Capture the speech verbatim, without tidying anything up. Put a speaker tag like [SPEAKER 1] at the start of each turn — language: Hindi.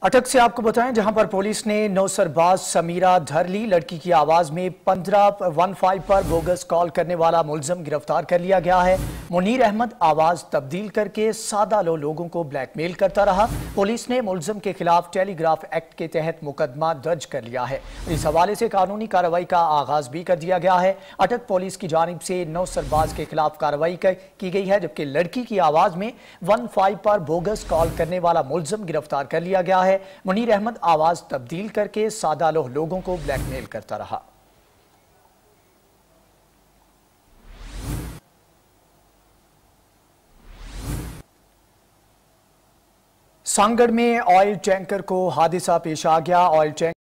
[SPEAKER 1] अटक से आपको बताएं, जहां पर पुलिस ने नौसरबाज समीरा धरली लड़की की आवाज में पंद्रह वन फाइव पर बोगस कॉल करने वाला मुलजम गिरफ्तार कर लिया गया है। मुनीर अहमद आवाज तब्दील करके सादा लो लोगों को ब्लैकमेल करता रहा। पुलिस ने मुलजम के खिलाफ टेलीग्राफ एक्ट के तहत मुकदमा दर्ज कर लिया है। इस हवाले से कानूनी कार्रवाई का आगाज भी कर दिया गया है। अटक पुलिस की जानिब से नौसरबाज के खिलाफ कार्रवाई की गई है, जबकि लड़की की आवाज में वन फाइव पर बोगस कॉल करने वाला मुलजम गिरफ्तार कर लिया गया है। मुनीर अहमद आवाज तब्दील करके सादा लोह लोगों को ब्लैकमेल करता रहा। सांगड़ में ऑयल टैंकर को हादसा पेश आ गया। Oil tanker